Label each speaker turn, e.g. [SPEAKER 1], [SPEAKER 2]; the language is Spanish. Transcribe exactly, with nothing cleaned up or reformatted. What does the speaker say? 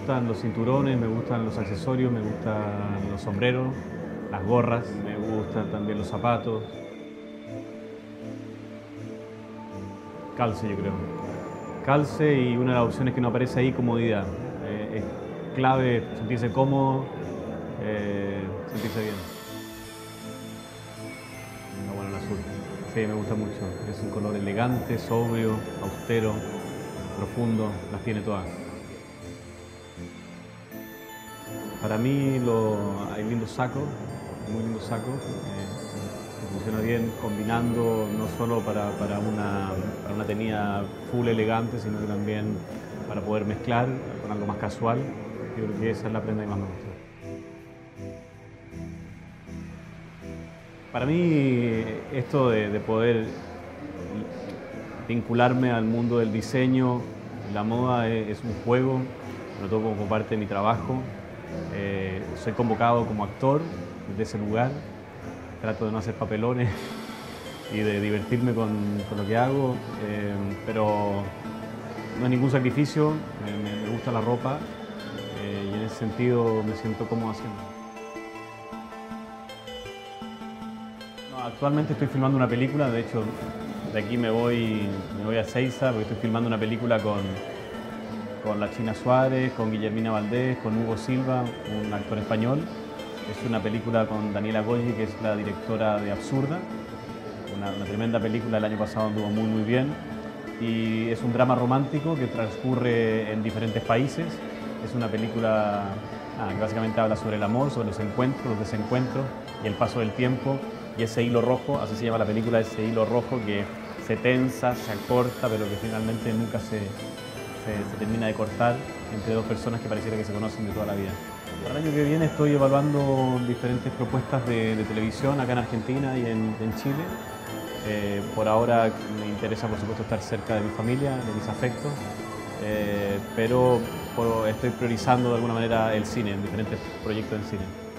[SPEAKER 1] gustan los cinturones, me gustan los accesorios, me gustan los sombreros, las gorras, me gustan también los zapatos. Calce, yo creo. Calce, y una de las opciones que no aparece ahí, comodidad. Eh, es clave sentirse cómodo, eh, sentirse bien. Ah, bueno, el azul. Sí, me gusta mucho. Es un color elegante, sobrio, austero, profundo, las tiene todas. Para mí lo, hay lindos sacos, muy lindos sacos. Eh, funciona bien combinando no solo para, para, una, para una tenida full elegante, sino que también para poder mezclar con algo más casual. Yo creo que esa es la prenda que más me gusta. Para mí esto de, de poder vincularme al mundo del diseño, la moda es, es un juego, lo tomo como parte de mi trabajo. Eh, soy convocado como actor desde ese lugar. Trato de no hacer papelones y de divertirme con, con lo que hago, eh, pero no es ningún sacrificio, me, me gusta la ropa eh, y en ese sentido me siento cómodo haciendo. No, actualmente estoy filmando una película, de hecho de aquí me voy, me voy a Ezeiza porque estoy filmando una película con, con la China Suárez, con Guillermina Valdés, con Hugo Silva, un actor español. Es una película con Daniela Golgi, que es la directora de Absurda. Una, una tremenda película, el año pasado anduvo muy muy bien. Y es un drama romántico que transcurre en diferentes países. Es una película ah, que básicamente habla sobre el amor, sobre los encuentros, los desencuentros y el paso del tiempo. Y ese hilo rojo, así se llama la película, ese hilo rojo que se tensa, se acorta, pero que finalmente nunca se, se, se termina de cortar entre dos personas que pareciera que se conocen de toda la vida. Para el año que viene estoy evaluando diferentes propuestas de, de televisión acá en Argentina y en, en Chile. Eh, por ahora me interesa, por supuesto, estar cerca de mi familia, de mis afectos, eh, pero por, estoy priorizando de alguna manera el cine, diferentes proyectos en cine.